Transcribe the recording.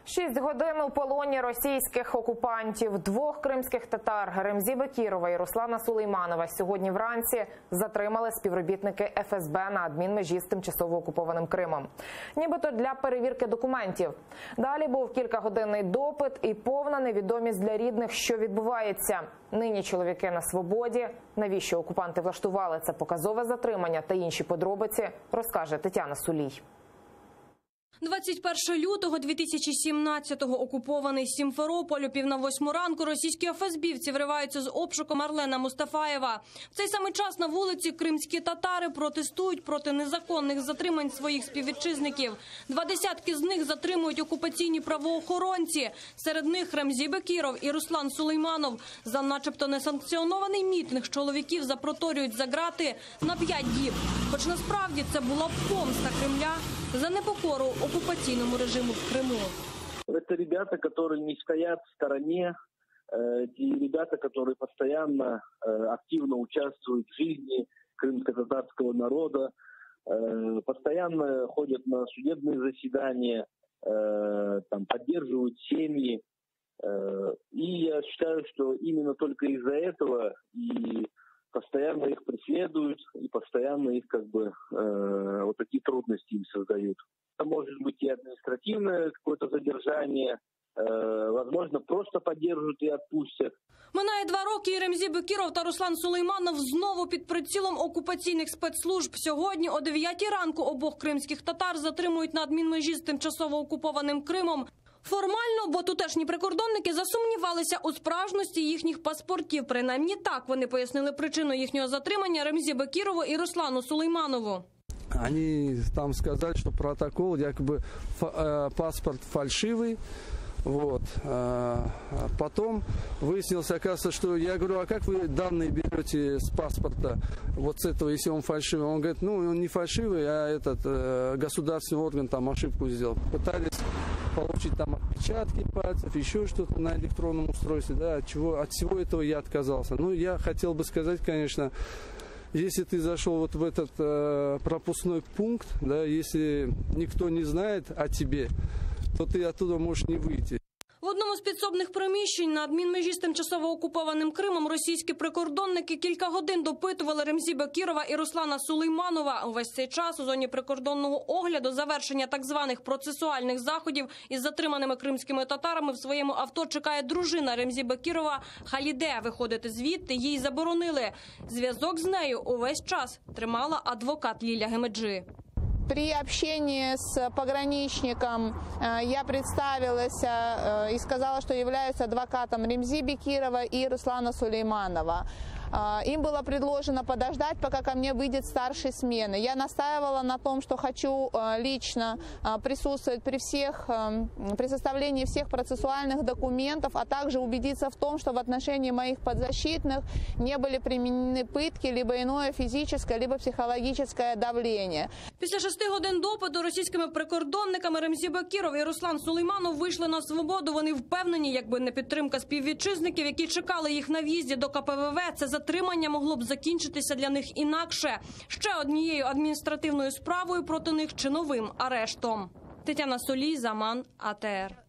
6 годин у полоні російських окупантів. 2 кримських татар Ремзі Бекірова і Руслана Сулейманова сьогодні вранці затримали співробітники ФСБ на адмінмежі з тимчасово окупованим Кримом. Нібито для перевірки документів. Далі був кількагодинний допит і повна невідомість для рідних, що відбувається. Нині чоловіки на свободі. Навіщо окупанти влаштували це показове затримання та інші подробиці, розкаже Тетяна Сулій. 21 лютого 2017-го окупований Сімферополь. О 7:45 ранку російські ФСБівці вриваються з обшуком Арлена Мустафаєва. В цей самий час на вулиці кримські татари протестують проти незаконних затримань своїх співвітчизників. 20 з них затримують окупаційні правоохоронці. Серед них Ремзі Бекіров і Руслан Сулейманов. За начебто несанкціонований мітинг чоловіків запроторюють за ґрати на 5 діб. Хоч насправді це була помста Кремля за непокору оккупационному режиму в Крыму. Это ребята, которые не стоят в стороне, те ребята, которые постоянно активно участвуют в жизни крымско-татарского народа, постоянно ходят на судебные заседания, там, поддерживают семьи. И я считаю, что именно только из-за этого и постоянно их преследуют, и постоянно их вот такие трудности им создают. Это может быть и административное какое-то задержание, возможно, просто поддержат и отпустят. Минає 2 роки, і Ремзі Бекіров та Руслан Сулейманов знову під прицілом окупаційних спецслужб. Сьогодні о 9 ранку обох кримських татар затримують на адмінмежі з тимчасово окупованим Кримом. Формально, бо тутешні прикордонники засумнівалися у справжності їхніх паспортів. Принаймні так вони пояснили причину їхнього затримання Ремзі Бекірову і Руслану Сулейманову. Они там сказали, что протокол, якобы паспорт фальшивый. Вот. Потом выяснилось, оказывается, что я говорю, а как вы данные берете с паспорта, вот с этого, если он фальшивый? Он говорит, ну, он не фальшивый, а этот государственный орган там ошибку сделал. Пытались получить там отпечатки пальцев, еще что-то на электронном устройстве, да, от всего этого я отказался. Ну, я хотел бы сказать, конечно, если ты зашел вот в этот пропускной пункт, да, если никто не знает о тебе, то ты оттуда можешь не выйти. В одному з підсобних приміщень на адмінмежі з тимчасово окупованим Кримом російські прикордонники кілька годин допитували Ремзі Бекірова і Руслана Сулейманова. Увесь цей час у зоні прикордонного огляду завершення так званих процесуальних заходів із затриманими кримськими татарами в своєму авто чекає дружина Ремзі Бекірова Халіде. Виходити звідти їй заборонили. Зв'язок з нею увесь час тримала адвокат Ліля Гемеджи. При общении с пограничником я представилась и сказала, что являюсь адвокатом Ремзі Бекірова и Руслана Сулейманова. Им было предложено подождать, пока ко мне выйдет старший смены. Я настаивала на том, что хочу лично присутствовать при составлении всех процессуальных документов, а также убедиться в том, что в отношении моих подзащитных не были применены пытки, либо иное физическое, либо психологическое давление. Після 6 годин допиту російськими прикордонниками Ремзі Бекіров і Руслан Сулейманов вийшли на свободу. Вони впевнені, якби не підтримка співвітчизників, які чекали їх на в'їзді до КПВВ, це затримання могло б закінчитися для них інакше. Ще однією адміністративною справою проти них чи новим арештом. Тетяна Сулій, Заман, АТР.